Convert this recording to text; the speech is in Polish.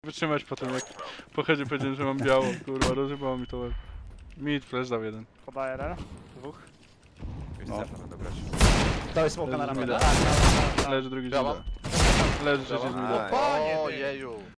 wytrzymać potem, jak po headzie powiedziałem, że mam biało, kurwa, rozjebało mi to łeb. Mid, flash dał jeden. Chyba jeden, dwóch. Już No. no. będę grać. Dałeś smoka na Leży ramię. z mida. Tak. Leży drugi z Biała. mida. Leży trzeci z mida. Ojeju.